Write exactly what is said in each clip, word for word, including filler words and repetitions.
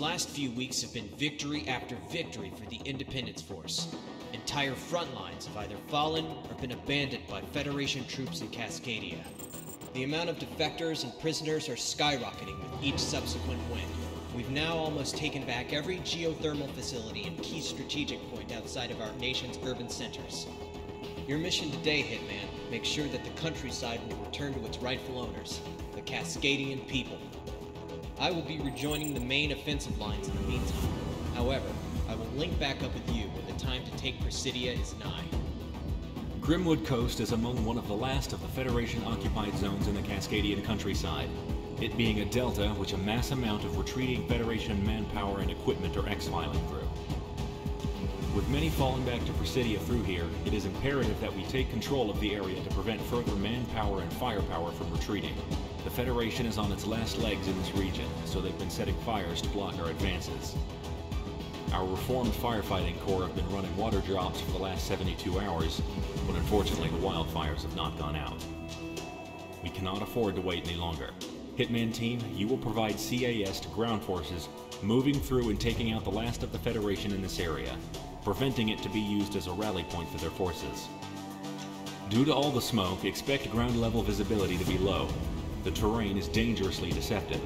last few weeks have been victory after victory for the Independence Force. Entire front lines have either fallen or been abandoned by Federation troops in Cascadia. The amount of defectors and prisoners are skyrocketing with each subsequent win. We've now almost taken back every geothermal facility and key strategic point outside of our nation's urban centers. Your mission today, Hitman, make sure that the countryside will return to its rightful owners, the Cascadian people. I will be rejoining the main offensive lines in the meantime. However, I will link back up with you when the time to take Presidia is nigh. Grimwood Coast is among one of the last of the Federation-occupied zones in the Cascadian countryside, it being a delta which a mass amount of retreating Federation manpower and equipment are exfiling through. With many falling back to Presidia through here, it is imperative that we take control of the area to prevent further manpower and firepower from retreating. The Federation is on its last legs in this region, so they've been setting fires to block our advances. Our reformed firefighting corps have been running water drops for the last seventy-two hours, but unfortunately the wildfires have not gone out. We cannot afford to wait any longer. Hitman Team, you will provide C A S to ground forces, moving through and taking out the last of the Federation in this area, preventing it to be used as a rally point for their forces. Due to all the smoke, expect ground level visibility to be low. The terrain is dangerously deceptive.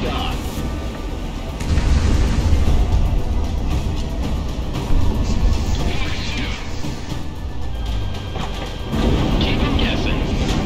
on. Keep 'em guessing.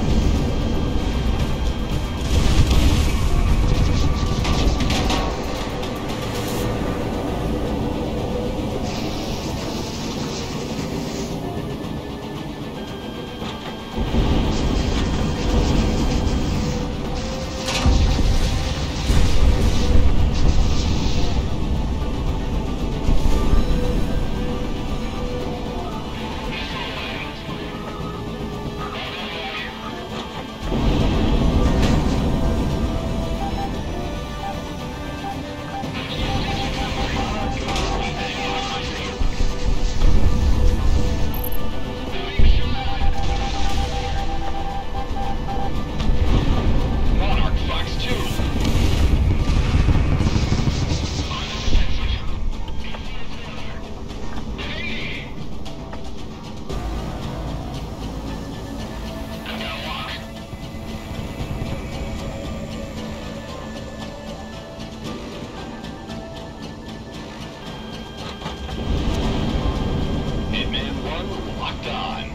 Monarch Fox two. Hitman one locked on.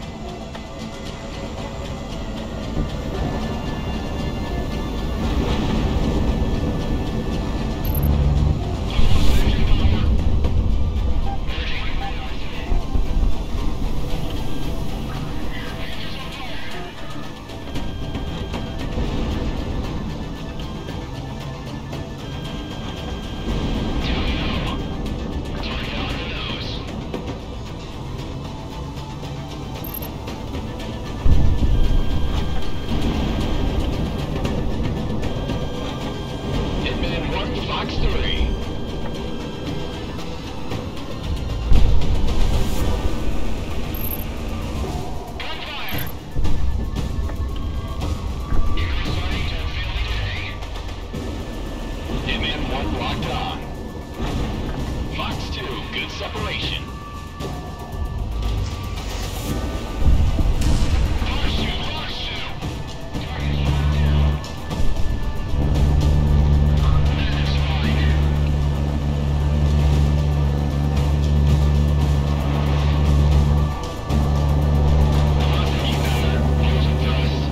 Hitman one Fox three. Gunfire! Hitman one locked on. Fox two, good separation. Horseshoe, horseshoe! That is fine. Velocity better. Here's a thrust.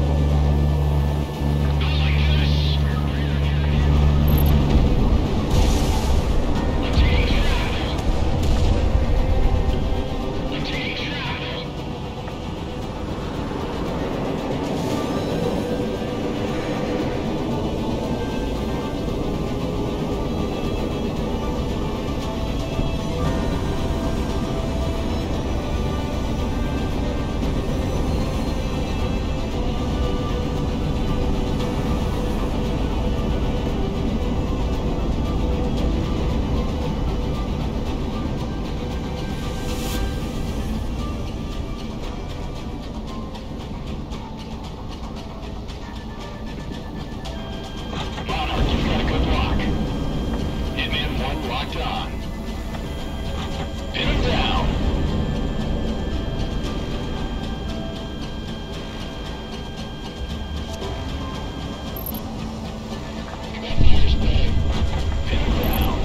Go like this. I'm taking travel. I'm taking travel. Monarch, you've got a good lock. Hitman one locked on. Pin him down. Pin him down.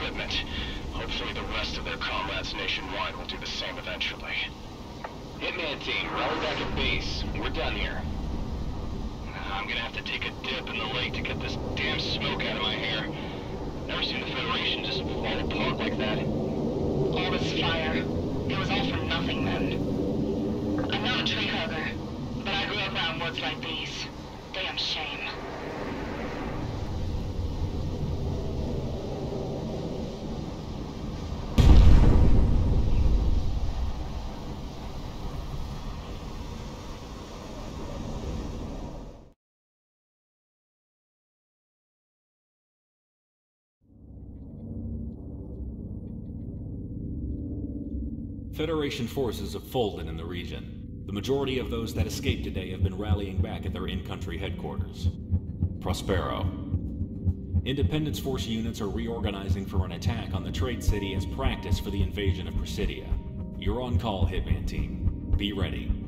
equipment. Hopefully the rest of their comrades nationwide will do the same eventually. Hitman team, rally back at base. We're done here. I'm gonna have to take a dip in the lake to get this damn smoke out of my hair. Never seen the Federation just fall apart like that. All this fire. It was all for nothing then. I'm not a tree hugger, but I grew up around woods like these. Damn shame. Federation forces have folded in the region. The majority of those that escaped today have been rallying back at their in-country headquarters. Prospero. Independence Force units are reorganizing for an attack on the Trade City as practice for the invasion of Presidia. You're on call, Hitman team. Be ready.